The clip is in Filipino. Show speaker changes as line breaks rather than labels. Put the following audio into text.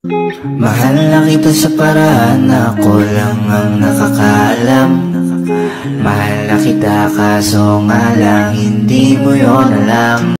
Mahal na kita sa paraan na ako lang ang nakakaalam. Mahal na kita kaso nga lang hindi mo yon alam.